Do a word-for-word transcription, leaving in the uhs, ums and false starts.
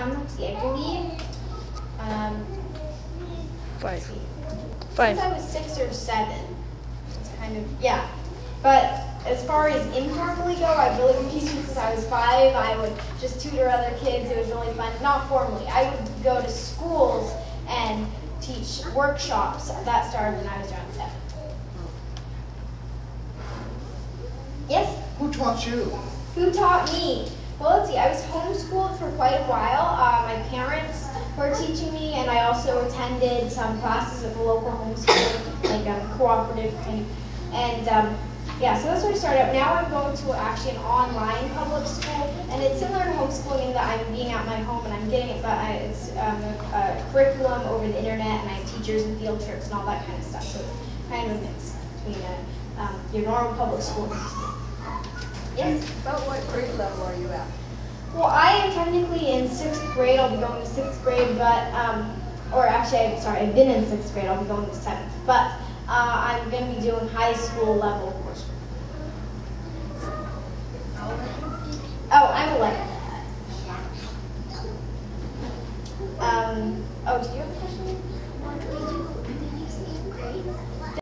um, let's see, I believe, um, Five. let's see, Five. since I was six or seven. It's kind of, yeah. But as far as informally go, I've really been teaching since I was five. I would just tutor other kids. It was really fun. Not formally. I would go to schools and teach workshops. That started when I was around seven. Yes? Who taught you? Who taught me? Well, let's see. I was homeschooled for quite a while. Uh, my parents were teaching me, and I also attended some classes at the local homeschool, like a cooperative kind of. And um, yeah, so that's where I started out. Now I'm going to actually an online public school, and it's similar to homeschooling in that I'm being at my home and I'm getting it, but I, it's um, a, a curriculum over the internet, and I have teachers and field trips and all that kind of stuff. So it's kind of a mix between a, um, your normal public school. Yes? About what grade level are you at? Well, I am technically in sixth grade. I'll be going to sixth grade, but, um, or actually, I'm sorry, I've been in sixth grade. I'll be going to seventh. But uh, I'm going to be doing high school level coursework. Oh, I'm eleven. Um, oh, do you have a question?